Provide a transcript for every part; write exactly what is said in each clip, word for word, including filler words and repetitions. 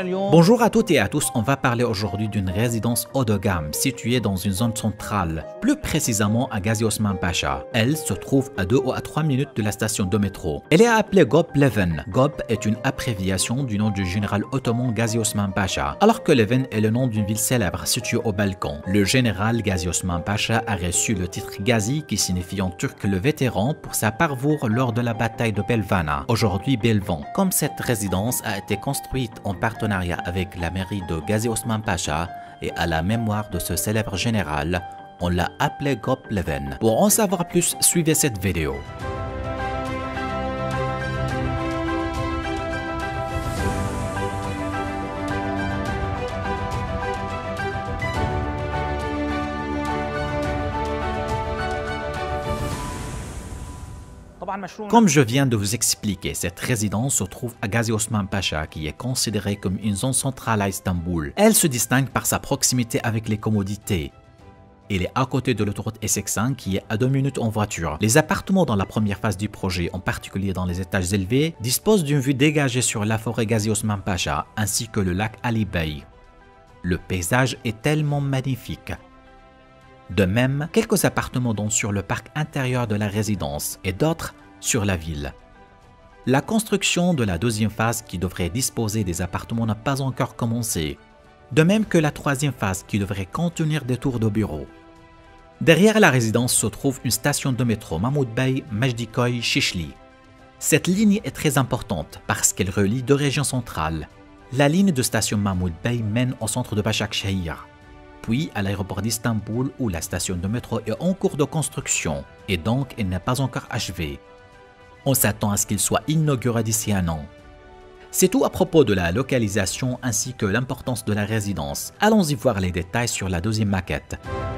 Bonjour à toutes et à tous, on va parler aujourd'hui d'une résidence haut de gamme située dans une zone centrale, plus précisément à Gazi Osman Pacha. Elle se trouve à deux ou à trois minutes de la station de métro. Elle est appelée Gop Leven. Gop est une abréviation du nom du général ottoman Gazi Osman Pacha, alors que Leven est le nom d'une ville célèbre située au Balkan. Le général Gazi Osman Pacha a reçu le titre Gazi qui signifie en turc le vétéran pour sa parvoure lors de la bataille de Belvana, aujourd'hui Belvan. Comme cette résidence a été construite en partenariat avec la mairie de Gazi Osman Pacha et à la mémoire de ce célèbre général, on l'a appelé Gop Leven. Pour en savoir plus, suivez cette vidéo. Comme je viens de vous expliquer, cette résidence se trouve à Gazi Osman Pacha qui est considérée comme une zone centrale à Istanbul. Elle se distingue par sa proximité avec les commodités. Elle est à côté de l'autoroute S X cinq qui est à deux minutes en voiture. Les appartements dans la première phase du projet, en particulier dans les étages élevés, disposent d'une vue dégagée sur la forêt Gazi Osman Pacha ainsi que le lac Ali Bey. Le paysage est tellement magnifique. De même, quelques appartements donnent sur le parc intérieur de la résidence et d'autres sur la ville. La construction de la deuxième phase qui devrait disposer des appartements n'a pas encore commencé, de même que la troisième phase qui devrait contenir des tours de bureaux. Derrière la résidence se trouve une station de métro Mahmoud Bey Mejdikoy Shishli. Cette ligne est très importante parce qu'elle relie deux régions centrales. La ligne de station Mahmoud Bey mène au centre de Başakşehir, puis à l'aéroport d'Istanbul où la station de métro est en cours de construction et donc elle n'est pas encore achevée. On s'attend à ce qu'il soit inauguré d'ici un an. C'est tout à propos de la localisation ainsi que l'importance de la résidence. Allons-y voir les détails sur la deuxième maquette.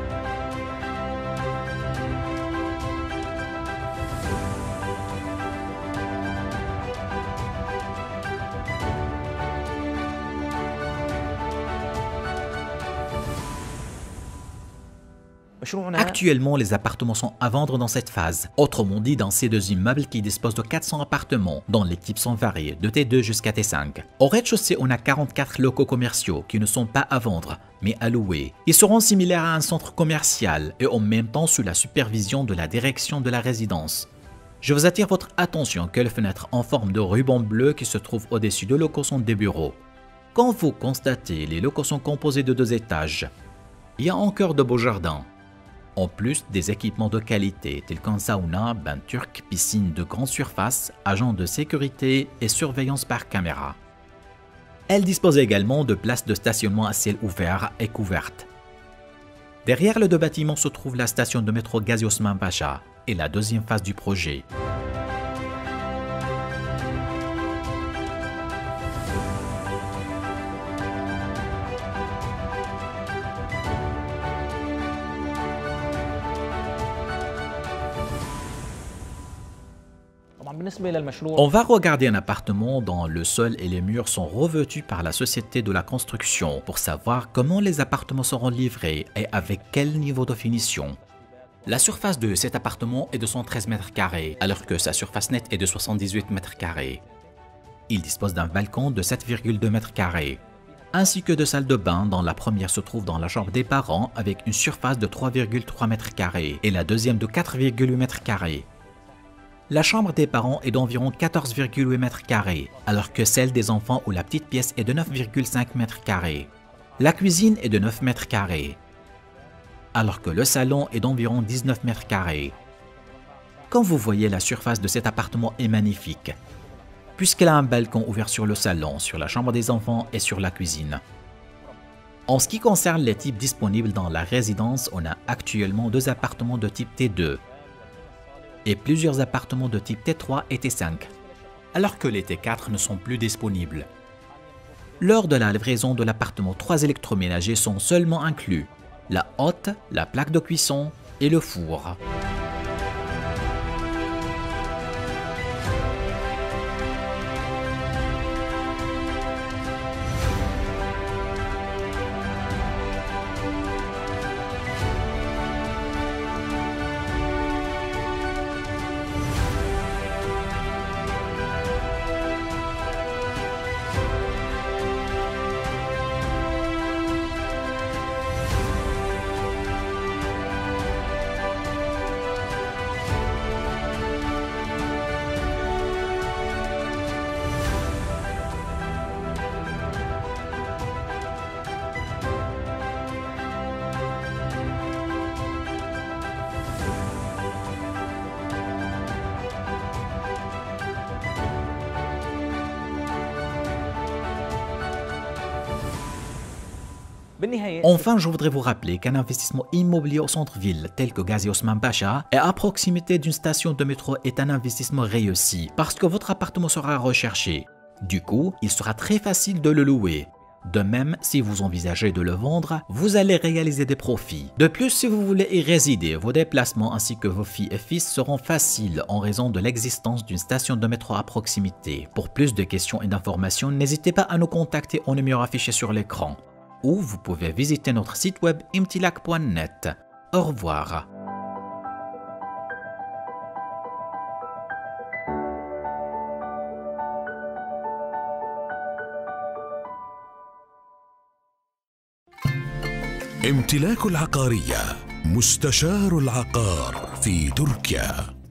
Actuellement, les appartements sont à vendre dans cette phase. Autrement dit, dans ces deux immeubles qui disposent de quatre cents appartements, dont les types sont variés, de T deux jusqu'à T cinq. Au rez-de-chaussée, on a quarante-quatre locaux commerciaux qui ne sont pas à vendre, mais à louer. Ils seront similaires à un centre commercial et en même temps sous la supervision de la direction de la résidence. Je vous attire votre attention que les fenêtres en forme de ruban bleu qui se trouvent au-dessus des locaux sont des bureaux. Quand vous constatez, les locaux sont composés de deux étages. Il y a encore de beaux jardins. En plus des équipements de qualité tels qu'un sauna, bain turc, piscine de grande surface, agents de sécurité et surveillance par caméra. Elle dispose également de places de stationnement à ciel ouvert et couvertes. Derrière les deux bâtiments se trouve la station de métro Gazi Osman Pacha et la deuxième phase du projet. On va regarder un appartement dont le sol et les murs sont revêtus par la société de la construction pour savoir comment les appartements seront livrés et avec quel niveau de finition. La surface de cet appartement est de cent treize mètres carrés, alors que sa surface nette est de soixante-dix-huit mètres carrés. Il dispose d'un balcon de sept virgule deux mètres carrés, ainsi que de salles de bain dont la première se trouve dans la chambre des parents avec une surface de trois virgule trois mètres carrés et la deuxième de quatre virgule huit mètres carrés. La chambre des parents est d'environ quatorze virgule huit mètres carrés, alors que celle des enfants ou la petite pièce est de neuf virgule cinq mètres carrés. La cuisine est de neuf mètres carrés, alors que le salon est d'environ dix-neuf mètres carrés. Comme vous voyez, la surface de cet appartement est magnifique, puisqu'elle a un balcon ouvert sur le salon, sur la chambre des enfants et sur la cuisine. En ce qui concerne les types disponibles dans la résidence, on a actuellement deux appartements de type T deux. Et plusieurs appartements de type T trois et T cinq, alors que les T quatre ne sont plus disponibles. Lors de la livraison de l'appartement, trois électroménagers sont seulement inclus, la hotte, la plaque de cuisson et le four. Enfin, je voudrais vous rappeler qu'un investissement immobilier au centre-ville, tel que Gazi Osman Pacha, et à proximité d'une station de métro est un investissement réussi, parce que votre appartement sera recherché. Du coup, il sera très facile de le louer. De même, si vous envisagez de le vendre, vous allez réaliser des profits. De plus, si vous voulez y résider, vos déplacements ainsi que vos filles et fils seront faciles en raison de l'existence d'une station de métro à proximité. Pour plus de questions et d'informations, n'hésitez pas à nous contacter au numéro affiché sur l'écran. Ou vous pouvez visiter notre site web imtilak point net. Au revoir. امتلاك العقارية، مستشار العقار في تركيا.